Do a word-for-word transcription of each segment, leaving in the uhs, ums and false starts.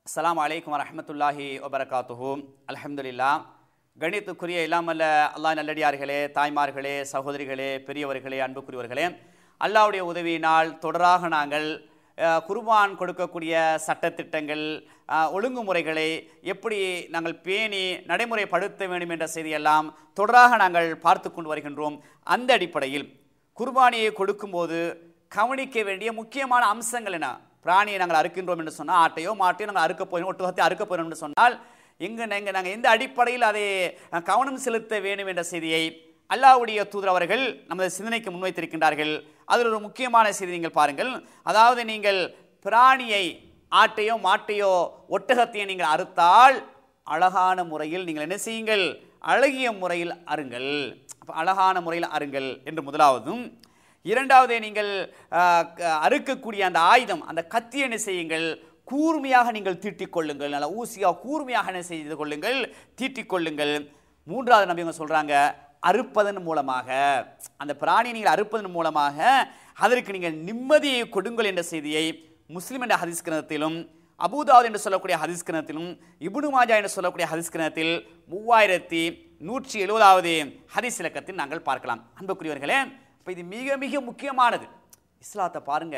அஸ்ஸலாமு அலைக்கும் வரஹ்மத்துல்லாஹி வபரகாத்துஹு. அல்ஹம்துலில்லாஹ். கணித்துக்குரிய இல்லாமல்ல அல்லாஹ் நல்லடியார்களே, தாய்மார்களே, சகோதரிகளே, பெரியவர்களே, அன்புக்குரியவர்களே, அல்லாஹ்வுடைய உதவியினால் தொடராக நாங்கள் குர்பான் கொடுக்கக்கூடிய சட்டத்திட்டங்கள், ஒழுங்குமுறைகளை எப்படி நாங்கள் பேணி நடைமுறைப்படுத்த வேண்டும் என்ற செய்தியெல்லாம் தொடராக நாங்கள் பார்த்து கொண்டு வருகின்றோம். அந்த அடிப்படையில் குர்பானியை கொடுக்கும்போது கவனிக்க வேண்டிய முக்கியமான அம்சங்கள் என்ன? பிராணியை நாங்கள் அறுக்கின்றோம் என்று சொன்னால், ஆட்டையோ மாட்டையோ நாங்கள் அறுக்க போகிறோம், ஒட்டுகத்தை அறுக்க போகிறோம் என்று சொன்னால், எங்கே எங்கள் நாங்கள் எந்த அடிப்படையில் அதை கவனம் செலுத்த வேண்டும் என்ற செய்தியை அல்லாஹ்வுடைய தூதர் அவர்கள் நமது சிந்தனைக்கு முன்வைத்திருக்கின்றார்கள். அதில் ஒரு முக்கியமான செய்தி நீங்கள் பாருங்கள். அதாவது நீங்கள் பிராணியை, ஆட்டையோ மாட்டையோ ஒட்டகத்தையோ நீங்கள் அறுத்தால் அழகான முறையில் நீங்கள் என்ன செய்யுங்கள்? அழகிய முறையில் அருங்கள். அப்போ அழகான முறையில் அருங்கள் என்று முதலாவதும், இரண்டாவதே நீங்கள் அறுக்கக்கூடிய அந்த ஆயுதம், அந்த கத்தி என்ன செய்யுங்கள்? கூர்மையாக நீங்கள் தீட்டிக் கொள்ளுங்கள். நல்ல ஊசியாக கூர்மையாக என்ன செய்து கொள்ளுங்கள்? தீட்டிக் கொள்ளுங்கள். மூன்றாவது நபி அவங்க சொல்றாங்க, அறுப்பதன் மூலமாக, அந்த பிராணியை நீங்கள் அறுப்பதன் மூலமாக அதற்கு நீங்கள் நிம்மதியை கொடுங்கள் என்ற செய்தியை முஸ்லிம் என்ற ஹதீஸ் கிரந்தத்திலும், அபூதாவுத் என்று சொல்லக்கூடிய ஹதீஸ் கிரந்தத்திலும், இப்னு மாஜா என்று சொல்லக்கூடிய ஹதீஸ் கிரந்தத்தில் மூவாயிரத்தி நூற்றி எழுபதாவது ஹதீஸ் இலக்கத்தில் நாங்கள் பார்க்கலாம். அன்புக்குரியவர்களே, இப்போ இது மிக மிக முக்கியமானது. இஸ்லாத்தை பாருங்க,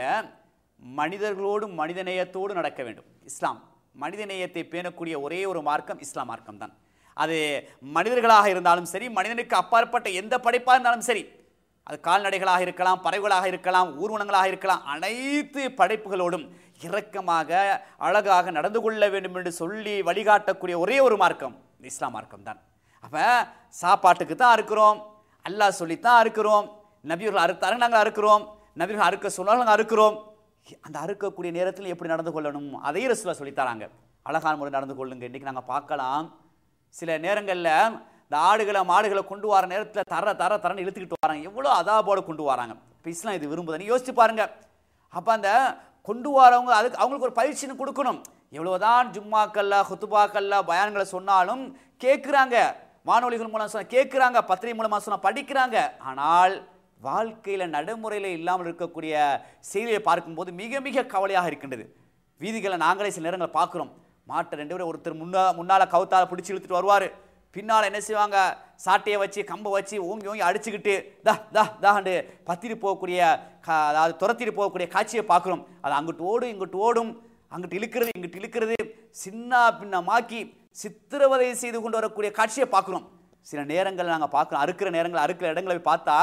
மனிதர்களோடு மனிதநேயத்தோடு நடக்க வேண்டும். இஸ்லாம் மனிதநேயத்தை பேணக்கூடிய ஒரே ஒரு மார்க்கம் இஸ்லாம் மார்க்கம் தான். அது மனிதர்களாக இருந்தாலும் சரி, மனிதனுக்கு அப்பாற்பட்ட எந்த படைப்பாக இருந்தாலும் சரி, அது கால்நடைகளாக இருக்கலாம், பறவைகளாக இருக்கலாம், ஊர்வனங்களாக இருக்கலாம், அனைத்து படைப்புகளோடும் இரக்கமாக அழகாக நடந்து கொள்ள வேண்டும் என்று சொல்லி வழிகாட்டக்கூடிய ஒரே ஒரு மார்க்கம் இஸ்லாம் மார்க்கம் தான். அப்போ சாப்பாட்டுக்கு தான் அறுக்கிறோம், அல்லாஹ் சொல்லித்தான் அறுக்கிறோம், நபியர்கள் அறுத்தாரு நாங்கள் அறுக்கிறோம், நபியர்கள் அறுக்க சொன்னாலும் நாங்கள் அறுக்கிறோம். அந்த அறுக்கக்கூடிய நேரத்தில் எப்படி நடந்து கொள்ளணும் அதையும் ரசூலுல்லாஹ் சொல்லித்தராங்க. அழகான முறை நடந்து கொள்ளுங்க. இன்றைக்கி நாங்கள் பார்க்கலாம், சில நேரங்களில் இந்த ஆடுகளை மாடுகளை கொண்டு வர நேரத்தில் தர தர தரன்னு இழுத்துக்கிட்டு வராங்க. எவ்வளோ அதாபோடு கொண்டு வராங்க. இப்போ இஸ்லாம் இது விரும்புதுன்னு யோசிச்சு பாருங்க. அப்போ அந்த கொண்டு வரவங்க அதுக்கு அவங்களுக்கு ஒரு பயிற்சின்னு கொடுக்கணும். எவ்வளோதான் ஜும்மாக்கல்ல, ஹுத்துபாக்கல்ல, பயான்களை சொன்னாலும் கேட்குறாங்க, வானொலிகள் மூலம் சொன்ன கேட்குறாங்க, பத்திரிகை மூலமாக சொன்னால் படிக்கிறாங்க. ஆனால் வாழ்க்கையில் நடைமுறையில் இல்லாமல் இருக்கக்கூடிய செய்தியை பார்க்கும்போது மிக மிக கவலையாக இருக்கின்றது. வீதிகளை நாங்களே சில நேரங்களை பார்க்குறோம். மாட்டை ரெண்டு பேரும் ஒருத்தர் முன்னா முன்னால் கவுத்தால் பிடிச்சி இழுத்துட்டு வருவார், பின்னால் என்ன செய்வாங்க? சாட்டையை வச்சு கம்பை வச்சு ஓங்கி ஓங்கி அடிச்சுக்கிட்டு தா தா தாண்டு பத்திட்டு போகக்கூடிய, அதாவது துரத்திட்டு போகக்கூடிய காட்சியை பார்க்குறோம். அது அங்கிட்டு ஓடும், இங்கிட்டு ஓடும், அங்கிட்டு இழுக்கிறது, இங்கிட்டு இழுக்கிறது, சின்ன பின்னமாக்கி சித்திரவதை செய்து கொண்டு வரக்கூடிய காட்சியை பார்க்குறோம். சில நேரங்கள் நாங்கள் பார்க்குறோம், அறுக்கிற நேரங்கள் அறுக்கிற இடங்களை பார்த்தா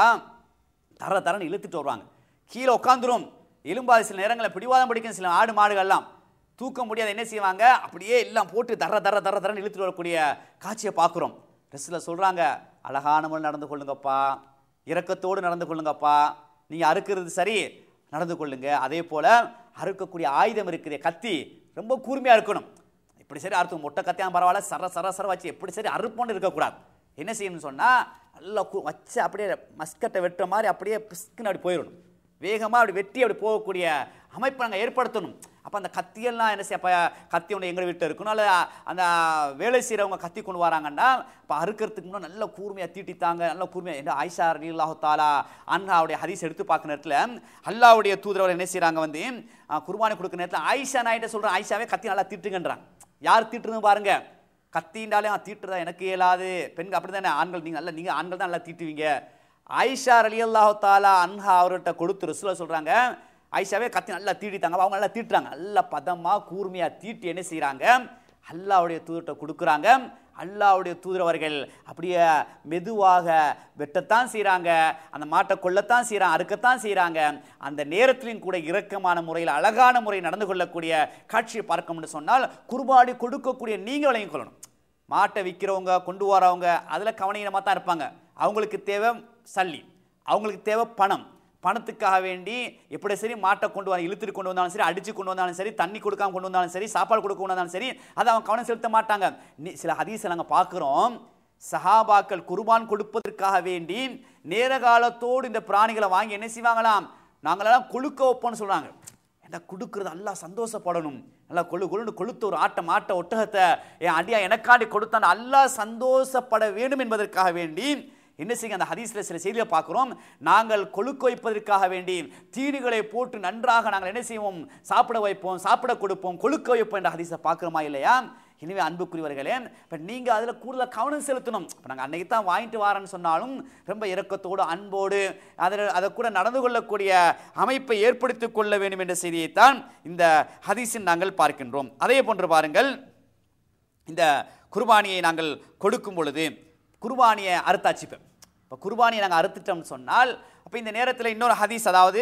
தர தரன்னு இழுத்துட்டு வருவாங்க, கீழே உட்காந்துரும், எலும்பாது. சில நேரங்களில் பிடிவாதம் பிடிக்கும் சில ஆடு மாடுகள்லாம் தூக்க முடியாது, என்ன செய்வாங்க? அப்படியே எல்லாம் போட்டு தர தர தர தரன்னு இழுத்துட்டு வரக்கூடிய காட்சியை பார்க்குறோம். ட்ரெஸ்ஸில் சொல்கிறாங்க, அழகான முறை நடந்து கொள்ளுங்கப்பா, இரக்கத்தோடு நடந்து கொள்ளுங்கப்பா, நீங்கள் அறுக்கிறது சரி நடந்து கொள்ளுங்க. அதே போல் அறுக்கக்கூடிய ஆயுதம் இருக்குது, கத்தி ரொம்ப கூர்மையாக இருக்கணும். இப்படி சரி அறுத்து மொட்டை கத்தியான பரவாயில்ல, சர சர சர வச்சு எப்படி சரி அறுப்போன்னு இருக்கக்கூடாது. என்ன செய்யணும்னு சொன்னால், நல்லா வச்சு அப்படியே மஸ்கட்டை வெட்டுற மாதிரி அப்படியே பிஸ்குன்னு அப்படி போயிடணும். வேகமாக அப்படி வெட்டி அப்படி போகக்கூடிய அமைப்பை நாங்கள் ஏற்படுத்தணும். அப்போ அந்த கத்தியெல்லாம் என்ன செய்ய, அப்போ கத்தி ஒன்று எங்களை வீட்டில் இருக்கணும், அல்ல அந்த வேலை செய்கிறவங்க கத்தி கொண்டு வராங்கன்னா இப்போ அறுக்கிறதுக்கு முன்னாடி நல்ல கூர்மையாக தீட்டித்தாங்க, நல்ல கூர்மையாக. என்ன ஆயிஷா ரலியல்லாஹு தஆலா அன்ஹாவுடைய ஹதீஸ் எடுத்து பார்க்குற நேரத்தில் அல்லாஹ்வுடைய தூதர் என்ன செய்கிறாங்க, வந்து குர்பானி கொடுக்குற நேரத்தில் ஆயிஷா நாயிட்ட சொல்கிறேன், ஆயிஷாவே கத்தி நல்லா தீட்டுங்கன்றாங்க. யார் தீட்டுறதுன்னு பாருங்க. கத்தின்றாலே தீட்டுறதா எனக்கு இயலாது, பெண்கள் அப்படி தானே, ஆண்கள் நீங்கள் நல்லா நீங்கள் ஆண்கள் தான் நல்லா தீட்டுவீங்க. ஆயிஷா ரலியல்லாஹு தஆலா அன்ஹா அவர்கிட்ட கொடுத்து ரசூலுல்லாஹ் சொல்கிறாங்க, ஆயிஷாவே கத்தி நல்லா தீட்டிட்டாங்க, அவங்க நல்லா தீட்டுறாங்க, நல்லா பதமாக கூர்மையாக தீட்டி என்ன செய்கிறாங்க, அல்லாஹ்வுடைய தூதர்கிட்ட கொடுக்குறாங்க. அல்லாஹ்வுடைய தூதர் அவர்கள் அப்படியே மெதுவாக வெட்டத்தான் செய்கிறாங்க, அந்த மாட்டை கொள்ளத்தான் செய்கிறாங்க, அறுக்கத்தான் செய்கிறாங்க. அந்த நேரத்திலையும் கூட இரக்கமான முறையில் அழகான முறையில் நடந்து கொள்ளக்கூடிய காட்சியை பார்க்கணும்னு சொன்னால், குர்பானி கொடுக்கக்கூடிய நீங்கள் விளையும் கொள்ளணும். மாட்டை விற்கிறவங்க கொண்டு வரவங்க அதில் கவனீனமாக தான் இருப்பாங்க. அவங்களுக்கு தேவை சல்லி, அவங்களுக்கு தேவை பணம். பணத்துக்காக வேண்டி எப்படி சரி மாட்டை கொண்டு வர, இழுத்துட்டு கொண்டு வந்தாலும் சரி, அடித்து கொண்டு வந்தாலும் சரி, தண்ணி கொடுக்காம கொண்டு வந்தாலும் சரி, சாப்பாடு கொடுக்க கொண்டு வந்தாலும் சரி, அதை அவங்க கவனம் செலுத்த மாட்டாங்க. சில ஹதீஸை நாங்கள் பார்க்குறோம், சஹாபாக்கள் குர்பான் கொடுப்பதற்காக வேண்டி நேர காலத்தோடு இந்த பிராணிகளை வாங்கி என்ன செய்வாங்களாம், நாங்களெல்லாம் கொழுக்க வைப்போம்னு சொல்கிறாங்க. ஏன்னா கொடுக்குறது எல்லாம் சந்தோஷப்படணும், நல்லா கொழு கொழுன்னு கொளுத்த ஒரு ஆட்டை மாட்டை ஒட்டகத்தை என் அடியா எனக்காண்டி கொடுத்தான் அல்லாஹ் சந்தோஷப்பட வேண்டும் என்பதற்காக வேண்டி என்ன செய்யுங்க, அந்த ஹதீஸில் சில செய்தியை பார்க்குறோம், நாங்கள் கொழுக்க வைப்பதற்காக வேண்டி தீனிகளை போட்டு நன்றாக நாங்கள் என்ன செய்வோம், சாப்பிட வைப்போம், சாப்பிட கொடுப்போம், கொழுக்க வைப்போம் என்ற ஹதீஸை பார்க்குறோமா இல்லையா? எனவே அன்புக்குரியவர்களே, இப்போ நீங்கள் அதில் கூடுதல் கவனம் செலுத்தணும். இப்போ நாங்கள் அன்னைக்கு தான் வாங்கிட்டு வாரேன்னு சொன்னாலும் ரொம்ப இரக்கத்தோடு அன்போடு அதில் அதை கூட நடந்து கொள்ளக்கூடிய அமைப்பை ஏற்படுத்தி கொள்ள வேண்டும் என்ற செய்தியைத்தான் இந்த ஹதீஸில் நாங்கள் பார்க்கின்றோம். அதே போன்று பாருங்கள், இந்த குர்பானியை நாங்கள் கொடுக்கும் பொழுது குர்பானியை அறுத்தாச்சிப்பேன். இப்போ குர்பானியை நாங்கள் அறுத்துட்டோம்னு சொன்னால் அப்போ இந்த நேரத்தில் இன்னொரு ஹதீஸ், அதாவது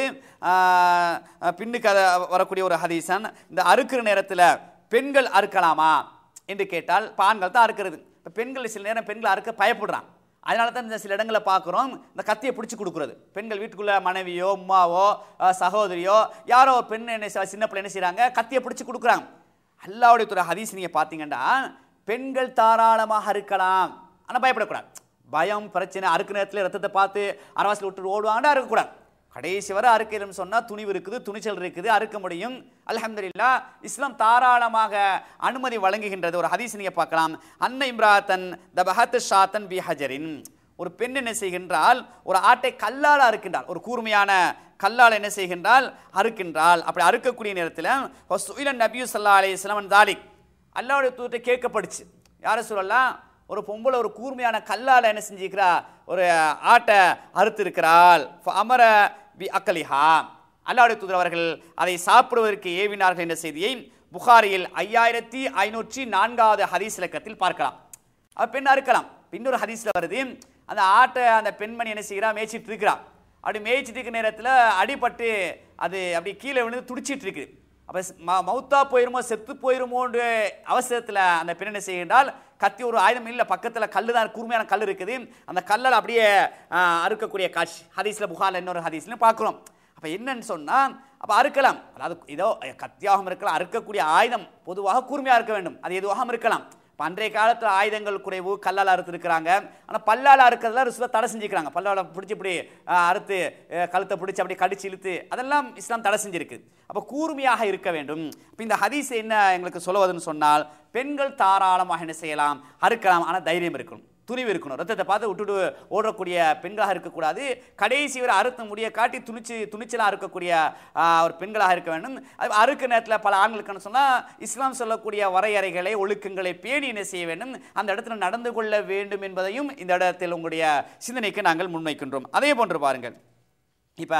பின்னுக்கு அதை வரக்கூடிய ஒரு ஹதீஸன், இந்த அறுக்கிற நேரத்தில் பெண்கள் அறுக்கலாமா என்று கேட்டால் இப்போ ஆண்கள் தான் அறுக்கிறது. இப்போ பெண்கள் சில நேரம் பெண்கள் அறுக்க பயப்படுறான். அதனால தான் இந்த சில இடங்களில் பார்க்குறோம், இந்த கத்தியை பிடிச்சி கொடுக்குறது. பெண்கள் வீட்டுக்குள்ளே மனைவியோ அம்மாவோ சகோதரியோ யாரோ பெண் என்ன சின்ன பிள்ளை என்ன செய்கிறாங்க, கத்தியை பிடிச்சி கொடுக்குறாங்க. அல்லாஹ்வுடைய தூதர் ஹதீஸ் நீங்கள் பார்த்தீங்கன்னா பெண்கள் தாராளமாக அறுக்கலாம், ஆனால் பயப்படக்கூடாது. பயம் பிரச்சனை அறுக்க நேரத்தில் ரத்தத்தை பார்த்து அரவாசில் விட்டு ஓடுவாங்கன்னா அறுக்கக்கூடாது. கடைசி வரை அறுக்கணும்னு சொன்னால் துணிவு இருக்குது, துணிச்சல் இருக்குது, அறுக்க முடியும். அல்ஹம்துலில்லாஹ் இஸ்லாம் தாராளமாக அனுமதி வழங்குகின்றது. ஒரு ஹதீஸ் நீங்கள் பார்க்கலாம், அன்னை இம்ராத்தன் த பஹத் ஷாத்தன் பி ஹஜரின், ஒரு பெண் என்ன செய்கின்றால் ஒரு ஆட்டை கல்லால் அறுக்கின்றால், ஒரு கூர்மையான கல்லால் என்ன செய்கின்றால் அறுக்கின்றால். அப்படி அறுக்கக்கூடிய நேரத்தில் நபியு ஸல்லல்லாஹு அலைஹி வஸல்லம் தாலிக், அல்லாஹ்வுடைய தூதர்கிட்ட கேட்கப்படுச்சு, யார சொல்லலாம், ஒரு பொம்பளை ஒரு கூர்மையான கல்லால் என்ன செஞ்சுக்கிறா, ஒரு ஆட்டை அறுத்திருக்கிறாள். அமர பி அக்கலிஹா, அல்லாஹ்வுடைய தூதர் அவர்கள் அதை சாப்பிடுவதற்கு ஏவினார்கள் என்ற செய்தியை புகாரியில் ஐயாயிரத்தி ஐநூற்றி நான்காவது ஹதீஸ் இலக்கத்தில் பார்க்கலாம். அவ பெண் அறுக்கலாம். இன்னொரு ஹதீஸில் வருது, அந்த ஆட்டை அந்த பெண்மணி என்ன செய்கிறா, மேய்ச்சிட்டு இருக்கிறா. அப்படி மேய்ச்சிட்டு இருக்கிற நேரத்தில் அடிபட்டு அது அப்படி கீழே விழுந்து துடிச்சிட்டு இருக்குது. அப்போ மௌத்தா போயிருமோ செத்து போயிருமோன்ற அவசரத்தில் அந்த பெண் என்ன செய்கின்றால், கத்தி ஒரு ஆயுதம் இல்லை, பக்கத்தில் கல் தான், கூர்மையான கல் இருக்குது, அந்த கல்லால் அப்படியே அறுக்கக்கூடிய காட்சி ஹதீஸில் புகாரில் இன்னொரு ஹதீஸ்லையும் பார்க்குறோம். அப்போ என்னன்னு சொன்னால், அப்போ அறுக்கலாம், அதாவது இதோ கத்தியாகவும் இருக்கலாம், அறுக்கக்கூடிய ஆயுதம் பொதுவாக கூர்மையாக இருக்க வேண்டும், அது எதுவாகவும் இருக்கலாம். இப்போ அன்றைய காலத்தில் ஆயுதங்கள் குறைவு, கல்லால் அறுத்துருக்கிறாங்க. ஆனால் பல்லால் அறுக்கிறதுலாம் ரிசுவ தடை செஞ்சுக்கிறாங்க. பல்லால் பிடிச்சி இப்படி அறுத்து கழுத்தை பிடிச்சி அப்படி கடிச்சு இழுத்து அதெல்லாம் இஸ்லாம் தடை செஞ்சிருக்கு. அப்போ கூர்மையாக இருக்க வேண்டும். இப்போ இந்த ஹதீஸ் என்ன எங்களுக்கு சொல்லுவதுன்னு சொன்னால், பெண்கள் தாராளமாக என்ன செய்யலாம், அறுக்கலாம், ஆனால் தைரியம் இருக்கணும், துணிவு இருக்கணும். ரத்தத்தை பார்த்து விட்டுட்டு ஓடக்கூடிய பெண்களாக இருக்கக்கூடாது. கடைசி வரை அறுத்த முடிய காட்டி துணிச்சு துணிச்சலாக இருக்கக்கூடிய ஒரு பெண்களாக இருக்க வேண்டும். அது அறுக்க நேரத்தில் பல ஆண்களுக்குன்னு சொன்னால் இஸ்லாம் சொல்லக்கூடிய வரையறைகளை ஒழுக்கங்களை பேணி என்ன செய்ய வேண்டும், அந்த இடத்துல நடந்து கொள்ள வேண்டும் என்பதையும் இந்த இடத்தில் உங்களுடைய சிந்தனைக்கு நாங்கள் முன்வைக்கின்றோம். அதே போன்று பாருங்கள், இப்போ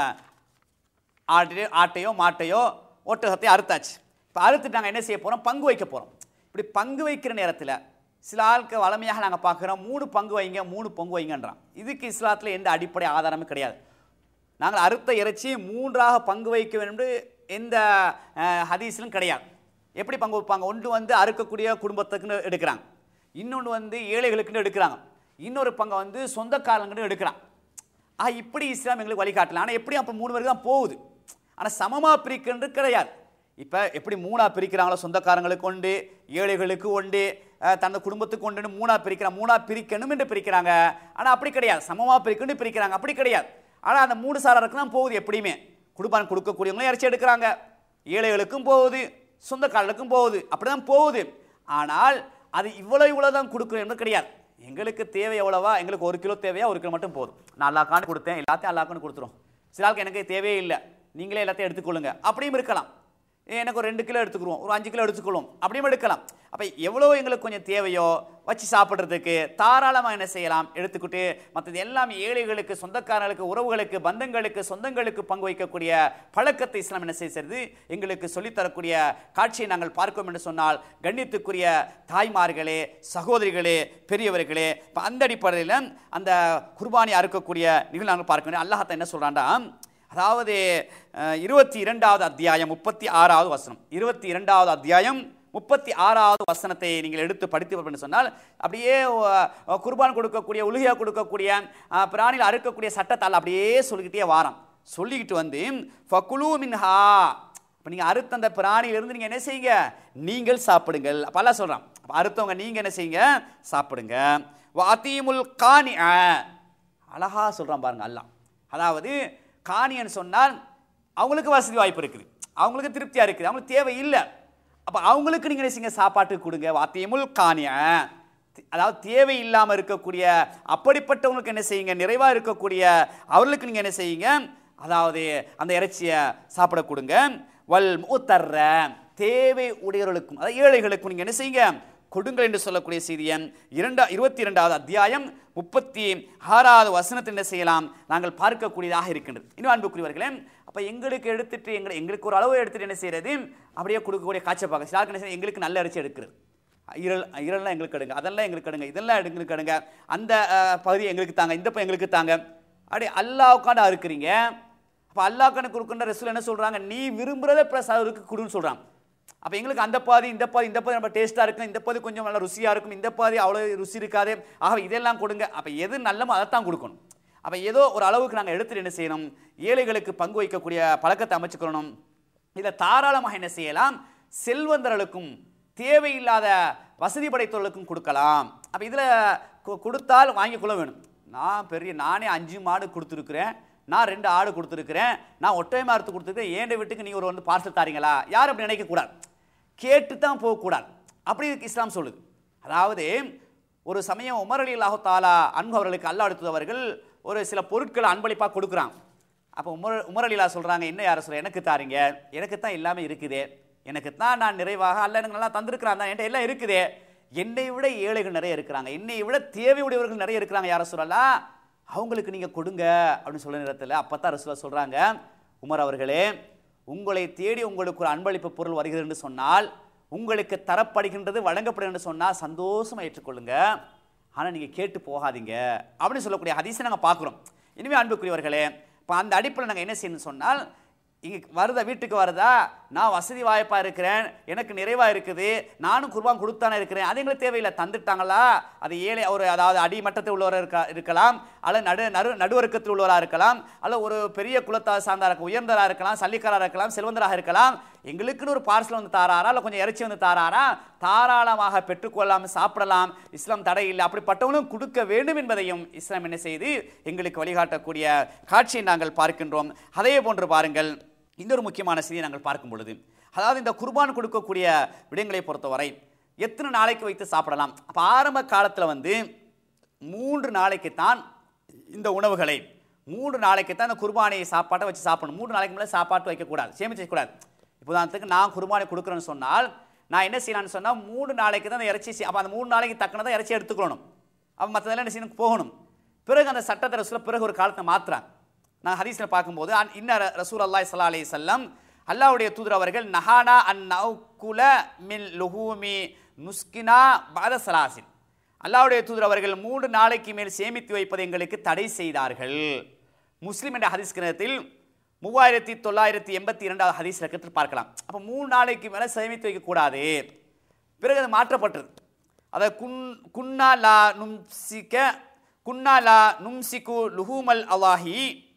ஆட்டு ஆட்டையோ மாட்டையோ ஒட்டகத்தை அறுத்தாச்சு. இப்போ அறுத்துட்டு நாங்கள் என்ன செய்ய போகிறோம், பங்கு வைக்க போகிறோம். இப்படி பங்கு வைக்கிற நேரத்தில் சில ஆளுக்கு வளமையாக நாங்கள் பார்க்குறோம், மூணு பங்கு வைங்க மூணு பங்கு வைங்கன்றான். இதுக்கு இஸ்லாத்தில் எந்த அடிப்படை ஆதாரமும் கிடையாது. நாங்கள் அறுத்த இறைச்சி மூன்றாக பங்கு வைக்க வேண்டும் என்று எந்த ஹதீஸிலும் கிடையாது. எப்படி பங்கு வைப்பாங்க, ஒன்று வந்து அறுக்கக்கூடிய குடும்பத்துக்குன்னு எடுக்கிறாங்க, இன்னொன்று வந்து ஏழைகளுக்குன்னு எடுக்கிறாங்க, இன்னொரு பங்கை வந்து சொந்தக்காரங்களுக்குன்னு எடுக்கிறாங்க. ஆ இப்படி இஸ்லாம் எங்களுக்கு வழிகாட்டலாம். ஆனால் எப்படி அப்போ மூணு பேருக்கு தான் போகுது, ஆனால் சமமாக பிரிக்கின்றது கிடையாது. இப்போ எப்படி மூணாக பிரிக்கிறாங்களோ, சொந்தக்காரங்களுக்கு உண்டு, ஏழைகளுக்கு உண்டு, தனது குடும்பத்துக்கு ஒன்று மூணாக பிரிக்கிறாங்க, மூணாக பிரிக்கணும் என்று பிரிக்கிறாங்க. ஆனால் அப்படி கிடையாது, சமமாக பிரிக்கணும் பிரிக்கிறாங்க, அப்படி கிடையாது. ஆனால் அந்த மூணு சாராருக்கு தான் போகுது. எப்படியுமே குடும்பம் கொடுக்கக்கூடியவங்களும் இறைச்சி எடுக்கிறாங்க, ஏழைகளுக்கும் போகுது, சொந்தக்காரர்களுக்கும் போகுது, அப்படி தான் போகுது. ஆனால் அது இவ்வளோ இவ்வளோ தான் கொடுக்கணும் என்று கிடையாது. எங்களுக்கு தேவை எவ்வளவா, எங்களுக்கு ஒரு கிலோ தேவையா, ஒரு கிலோ மட்டும் போதும். நான் அல்லாக்கான்னு கொடுத்தேன், எல்லாத்தையும் அல்லாக்கான்னு கொடுத்துரும். சில ஆளுக்கு எனக்கு தேவையே இல்லை, நீங்களே எல்லாத்தையும் எடுத்துக்கொள்ளுங்க, அப்படியும் இருக்கலாம். எனக்கு ஒரு ரெண்டு கிலோ எடுத்துக்கிறோம், ஒரு அஞ்சு கிலோ எடுத்துக்கொள்ளும், அப்படியும் எடுக்கலாம். அப்போ எவ்வளோ எங்களுக்கு கொஞ்சம் தேவையோ வச்சு சாப்பிட்றதுக்கு தாராளமாக என்ன செய்யலாம், எடுத்துக்கிட்டு மற்றது எல்லாம் ஏழைகளுக்கு, சொந்தக்காரர்களுக்கு, உறவுகளுக்கு, பந்தங்களுக்கு, சொந்தங்களுக்கு பங்கு வைக்கக்கூடிய பழக்கத்தை இஸ்லாம் என்ன செய்கிறது, எங்களுக்கு சொல்லித்தரக்கூடிய காட்சியை நாங்கள் பார்க்கிறோம் என்று சொன்னால், கண்ணியத்துக்குரிய தாய்மார்களே, சகோதரிகளே, பெரியவர்களே, இப்போ அந்த அடிப்படையில் அந்த குர்பானி அறுக்கக்கூடிய நிகழ்வு நாங்கள் பார்க்கணும். அல்லாஹ் என்ன சொல்கிறான்டா, அதாவது இருபத்தி இரண்டாவது அத்தியாயம் முப்பத்தி ஆறாவது வசனம், இருபத்தி இரண்டாவது அத்தியாயம் முப்பத்தி ஆறாவது வசனத்தை நீங்கள் எடுத்து படித்து சொன்னால், அப்படியே குர்பான் கொடுக்கக்கூடிய, உலுஹியா கொடுக்கக்கூடிய, பிராணியில் அறுக்கக்கூடிய சட்டத்தால் அப்படியே சொல்லிக்கிட்டே வாரம். சொல்லிக்கிட்டு வந்து ஃபகுலூ மின்ஹா, இப்போ நீங்கள் அறுத்த அந்த பிராணியிலிருந்து நீங்கள் என்ன செய்யுங்க, நீங்கள் சாப்பிடுங்கள். அப்போ அல்லாஹ் சொல்கிறான், அப்போ அறுத்தவங்க நீங்கள் என்ன செய்யுங்க, சாப்பிடுங்க. வாத்தீமுல் கானி, அழகா சொல்கிறான் பாருங்க அல்லாஹ். அதாவது காணின்னு சொன்னால் அவங்களுக்கு வசதி வாய்ப்பு இருக்குது, அவங்களுக்கு திருப்தியாக இருக்குது, அவங்களுக்கு தேவை இல்லை. அப்போ அவங்களுக்கு நீங்கள் என்ன செய்யுங்க, சாப்பாட்டுக்கு கொடுங்க. வாத்தியமுல் காணிய, அதாவது தேவை இல்லாமல் இருக்கக்கூடிய அப்படிப்பட்டவங்களுக்கு என்ன செய்யுங்க, நிறைவாக இருக்கக்கூடிய அவர்களுக்கு நீங்கள் என்ன செய்யுங்க, அதாவது அந்த இறைச்சியை சாப்பிட கொடுங்க. வல் மூத்தர்ற தேவை உடையவர்களுக்கும், அதாவது ஏழைகளுக்கும் நீங்கள் என்ன செய்யுங்க, கொடுங்கள் என்று சொல்லக்கூடிய செய்தியை இரண்டா இருபத்தி இரண்டாவது அத்தியாயம் முப்பத்தி ஆறாவது வசனத்தை என்ன செய்யலாம் நாங்கள் பார்க்கக்கூடியதாக இருக்கின்றது. இன்னும் அன்புக்குரியவர்களே, அப்போ எங்களுக்கு எடுத்துட்டு எங்களை எங்களுக்கு ஒரு அளவு எடுத்துட்டு என்ன செய்யறது, அப்படியே கொடுக்கக்கூடிய காய்ச்சல் பார்க்க சிலாருக்கு என்ன செய்ய, எங்களுக்கு நல்ல அரிசி எடுக்கிறது, இரல் இரல்லாம் எங்களுக்கு எடுங்க, அதெல்லாம் எங்களுக்கு எடுங்க, இதெல்லாம் எங்களுக்கு எடுங்க, அந்த பகுதி எங்களுக்கு தாங்க, இந்த எங்களுக்கு தாங்க, அப்படி அல்லாவுக்காண்ட இருக்கிறீங்க. அப்போ அல்லாவுக்கான கொடுக்கின்ற ரசூல் என்ன சொல்கிறாங்க, நீ விரும்புகிறத ப்ளஸ் அவருக்கு கொடுன்னு சொல்கிறாங்க. அப்போ எங்களுக்கு அந்த பாதி இந்த பாதி இந்த பாதி நம்ம டேஸ்ட்டாக இருக்கும், இந்த பாதி கொஞ்சம் நல்லா ருசியாக இருக்கும், இந்த பாதி அவ்வளோ ருசி இருக்காது, ஆக இதெல்லாம் கொடுங்க. அப்போ எது நல்லமோ அதைத்தான் கொடுக்கணும். அப்போ ஏதோ ஒரு அளவுக்கு நாங்கள் எடுத்துட்டு என்ன செய்யணும், ஏழைகளுக்கு பங்கு வைக்கக்கூடிய பழக்கத்தை அமைச்சுக்கணும். இதில் தாராளமாக என்ன செய்யலாம், செல்வந்தர்களுக்கும் தேவையில்லாத வசதி படைத்தவர்களுக்கும் கொடுக்கலாம். அப்போ இதில் கொடுத்தால் வாங்கிக்கொள்ள வேணும். நான் பெரிய நானே அஞ்சு மாடு கொடுத்துருக்குறேன், நான் ரெண்டு ஆடு கொடுத்துருக்குறேன், நான் ஒற்றை மாறுத்து கொடுத்துருக்கேன், ஏண்ட வீட்டுக்கு நீங்கள் ஒரு வந்து பார்சல் தாரீங்களா, யாரும் அப்படி நினைக்கக்கூடாது, கேட்டு தான் போகக்கூடாது. அப்படி இதுக்கு இஸ்லாம் சொல்லுது. அதாவது ஒரு சமயம் உமர் ரலியல்லாஹு தஆலா அன்ஹு அவர்களுக்கு அல்லாஹ் அடுத்தவர்கள் ஒரு சில பொருட்களை அன்பளிப்பாக கொடுக்குறாங்க. அப்போ உமர் உமர் ரலியல்லாஹு சொல்கிறாங்க, என்ன யாரை சொல்ல, எனக்கு தாரீங்க, எனக்கு தான் எல்லாமே இருக்குதே, எனக்கு தான் நான் நிறைவாக அல்ல எனக்கு நல்லா தந்திருக்கிறான் தான், என்கிட்ட எல்லாம் இருக்குதே, என்னை விட ஏழைகள் நிறைய இருக்கிறாங்க, என்னை விட தேவையுடையவர்கள் நிறைய இருக்கிறாங்க, யாரை சொல்லலாம், அவங்களுக்கு நீங்கள் கொடுங்க அப்படின்னு சொல்ல நேரத்தில் அப்போ தான் ரசூலா சொல்கிறாங்க, உமர் அவர்களே, உங்களை தேடி உங்களுக்கு ஒரு அன்பளிப்பு பொருள் வருகிறது என்று சொன்னால், உங்களுக்கு தரப்படுகின்றது வழங்கப்படுகிறது என்று சொன்னால் சந்தோஷமாக ஏற்றுக்கொள்ளுங்க, ஆனால் நீங்கள் கேட்டு போகாதீங்க அப்படின்னு சொல்லக்கூடிய ஹதீஸை நாங்கள் பார்க்குறோம். இனிமேல் அன்புக்குரியவர்களே, இப்போ அந்த அடிப்படையில் நாங்கள் என்ன செய்யணும்னு சொன்னால், இங்கே வருதா வீட்டுக்கு வருதா, நான் வசதி வாய்ப்பாக இருக்கிறேன், எனக்கு நிறைவாக இருக்குது, நானும் குர்பான் கொடுத்தானே இருக்கிறேன், அது எங்களுக்கு தேவையில்லை, தந்துட்டாங்களா, அது ஏழை ஒரு அதாவது அடிமட்டத்தில் உள்ளவராக இருக்க இருக்கலாம், அல்லது நடு நடு நடுவர்க்கத்தில் உள்ளவராக இருக்கலாம், அல்ல ஒரு பெரிய குலத்தா சார்ந்தா இருக்க உயர்ந்தராக இருக்கலாம், சல்லிக்காராக இருக்கலாம், செல்வந்தராக இருக்கலாம், எங்களுக்குன்னு ஒரு பார்சல் வந்து தாராரா, இல்லை கொஞ்சம் இறைச்சி வந்து தாராரா, தாராளமாக பெற்றுக்கொள்ளலாம், சாப்பிடலாம், இஸ்லாம் தடை இல்லை, அப்படிப்பட்டவங்களும் கொடுக்க வேண்டும் என்பதையும் இஸ்லாம் என்ன செய்து எங்களுக்கு வழிகாட்டக்கூடிய காட்சியை நாங்கள் பார்க்கின்றோம். அதே போன்று பாருங்கள், இன்னொரு முக்கியமான செய்தியை நாங்கள் பார்க்கும் பொழுது, அதாவது இந்த குர்பான் கொடுக்கக்கூடிய விடயங்களை பொறுத்தவரை எத்தனை நாளைக்கு வைத்து சாப்பிடலாம். அப்போ ஆரம்ப காலத்தில் வந்து மூன்று நாளைக்கு தான் இந்த உணவுகளை, மூன்று நாளைக்கு தான் இந்த குர்பானை சாப்பாட்டை வச்சு சாப்பிடணும், மூன்று நாளைக்கு மேலே சாப்பாட்டு வைக்கக்கூடாது, சேமிச்சு வைக்கக்கூடாது. இப்போ உதாரணத்துக்கு நான் குர்பானை கொடுக்குறேன்னு சொன்னால் நான் என்ன செய்யலான்னு சொன்னால், மூணு நாளைக்கு தான் அந்த இறைச்சி, அப்போ அந்த மூணு நாளைக்கு தக்கனதான் இறைச்சி எடுத்துக்கணும், அப்போ மற்றதெல்லாம் என்ன செய்யணும், போகணும். பிறகு அந்த சட்டத்தை ரசூல பிறகு ஒரு காலத்தை மாற்றுறாங்க. நான் ஹதீஸில் பார்க்கும்போது இன்ன ரசூல் அல்லாஹ் ஸல்லல்லாஹு அலைஹி வஸல்லம் அல்லாஹ்வுடைய தூதர் அவர்கள் நஹானா அன் நௌகுல மின் லுஹூமி நுஸ்கினா பஅத ஸலாசின், அல்லாஹ்வுடைய தூதர் அவர்கள் மூன்று நாளைக்கு மேல் சேமித்து வைப்பதை எங்களுக்கு தடை செய்தார்கள். முஸ்லிம் என்ற ஹதீஸ் கிரந்தத்தில் மூவாயிரத்தி தொள்ளாயிரத்தி எண்பத்தி இரண்டாவது ஹதீஸ் இலக்கத்தில் பார்க்கலாம். அப்போ மூணு நாளைக்கு மேலே சேமித்து வைக்கக்கூடாது. பிறகு அது மாற்றப்பட்டது. அதை குன் குன்னா லா நும்சிக்க குன்னா லா நும்சிகு லுஹூமல் அல்லாஹி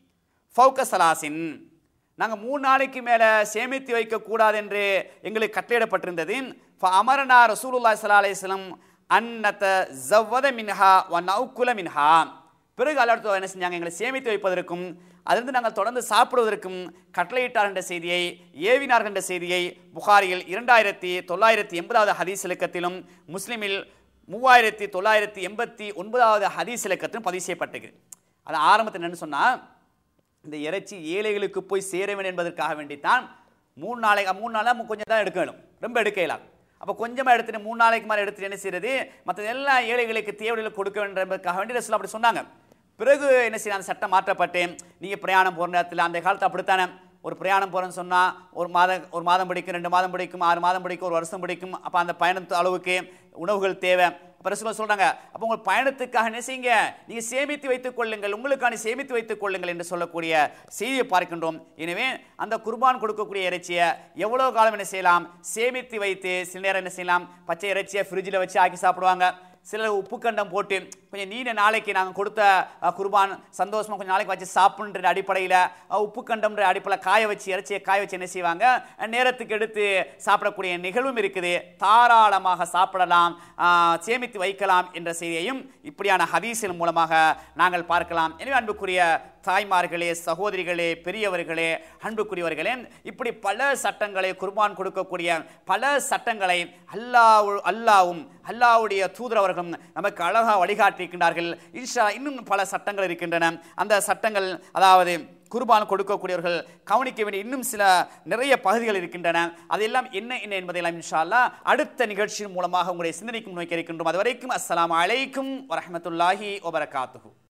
ஃபௌக சலாசின், நாங்கள் மூணு நாளைக்கு மேலே சேமித்து வைக்கக்கூடாது என்று எங்களுக்கு கட்டளையிடப்பட்டிருந்தது. அமரனா ரசூலுல்லாஹி ஸல்லல்லாஹு அலைஹி வஸல்லம் அன்னத ஜவ்வத மின்ஹா வ நௌகுல மின்ஹா, பிறகு அல்லாஹ் என்ன செஞ்சாங்க, எங்களை சேமித்து வைப்பதற்கும் அதிலிருந்து நாங்கள் தொடர்ந்து சாப்பிடுவதற்கும் கட்டளையிட்டார் என்ற செய்தியை, ஏவினார்கள் என்ற செய்தியை புகாரியில் இரண்டாயிரத்தி தொள்ளாயிரத்தி எண்பதாவது ஹதீஸ் இலக்கத்திலும் முஸ்லிமில் மூவாயிரத்தி தொள்ளாயிரத்தி எண்பத்தி ஒன்பதாவது ஹதீஸ் இலக்கத்திலும் பதிவு செய்யப்பட்டது. அது ஆரம்பத்தில் என்னன்னு சொன்னால், இந்த இறைச்சி ஏழைகளுக்கு போய் சேர வேண்டும் என்பதற்காக வேண்டித்தான் மூணு நாளைக்கு மூணு நாளாக கொஞ்சம் தான் எடுக்க வேணும், ரொம்ப எடுக்க இயலாது. அப்போ கொஞ்சமாக எடுத்துட்டு மூணு நாளைக்கு மேலே எடுத்துட்டு என்ன செய்யறது, மற்ற எல்லா ஏழைகளுக்கு தேவைகளுக்கு கொடுக்க வேண்டும் என்பதற்காக வேண்டி ரசூல் அப்படி சொன்னாங்க. பிறகு என்ன செய்ய, அந்த சட்டம் மாற்றப்பட்டு நீங்கள் பிரயாணம் போகிற நேரத்தில், அந்த காலத்தில் அப்படித்தானே, ஒரு பிரயாணம் போகிறேன்னு சொன்னால் ஒரு மாதம் ஒரு மாதம் பிடிக்கும், ரெண்டு மாதம் பிடிக்கும், ஆறு மாதம் பிடிக்கும், ஒரு வருஷம் பிடிக்கும். அப்போ அந்த பயணத்து அளவுக்கு உணவுகள் தேவை. அப்போ ரசூல் சொல்கிறாங்க, அப்போ உங்கள் பயணத்துக்காக என்ன செய்யுங்க, நீங்கள் சேமித்து வைத்துக் கொள்ளுங்கள், உங்களுக்கான சேமித்து வைத்துக் கொள்ளுங்கள் என்று சொல்லக்கூடிய செய்தியை பார்க்கின்றோம். எனவே அந்த குர்பான் கொடுக்கக்கூடிய இறைச்சியை எவ்வளோ காலம் என்ன செய்யலாம், சேமித்து வைத்து, சில நேரம் என்ன செய்யலாம், பச்சை இறைச்சியை ஃப்ரிட்ஜில் வச்சு ஆக்கி சாப்பிடுவாங்க, சிலர் உப்பு கண்டம் போட்டு கொஞ்சம் நீண்ட நாளைக்கு நாங்கள் கொடுத்த குர்பான் சந்தோஷமாக கொஞ்சம் நாளைக்கு வச்சு சாப்பிடுன்ற அடிப்படையில் உப்பு கண்டம்ன்ற அடிப்படையில் காய வச்சு இறைச்சியை காய வச்சு என்ன செய்வாங்க, நேரத்துக்கு எடுத்து சாப்பிடக்கூடிய நிகழ்வும் இருக்குது. தாராளமாக சாப்பிடலாம், சேமித்து வைக்கலாம் என்ற செய்தியையும் இப்படியான ஹதீஸின் மூலமாக நாங்கள் பார்க்கலாம். எனவே அன்புக்குரிய தாய்மார்களே, சகோதரிகளே, பெரியவர்களே, அன்புக்குரியவர்களே, இப்படி பல சட்டங்களை குர்பான் கொடுக்கக்கூடிய பல சட்டங்களை அல்லாஹ் அல்லாவும் அல்லாஹ்வுடைய தூதர் அவர்களும் நமக்கு அழகாக வழிகாட்டியிருக்கின்றார்கள். இன்ஷா இன்னும் பல சட்டங்கள் இருக்கின்றன. அந்த சட்டங்கள், அதாவது குர்பான் கொடுக்கக்கூடியவர்கள் கவனிக்க வேண்டிய இன்னும் சில நிறைய பகுதிகள் இருக்கின்றன. அதெல்லாம் என்ன என்ன என்பதையெல்லாம் இன்ஷா அல்லாஹ் அடுத்த நிகழ்ச்சியின் மூலமாக உங்களுடைய சிந்தனைக்கும் நோக்கி இருக்கின்றோம். அதுவரைக்கும் அஸ்ஸலாமு அலைக்கும் வரஹ்மத்துல்லாஹி வபரகாத்துஹு.